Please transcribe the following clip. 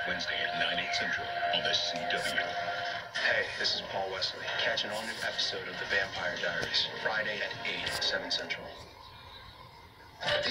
Wednesday at 9, 8 Central on the CW. Hey, this is Paul Wesley. Catch an all-new episode of The Vampire Diaries, Friday at 8, 7 Central.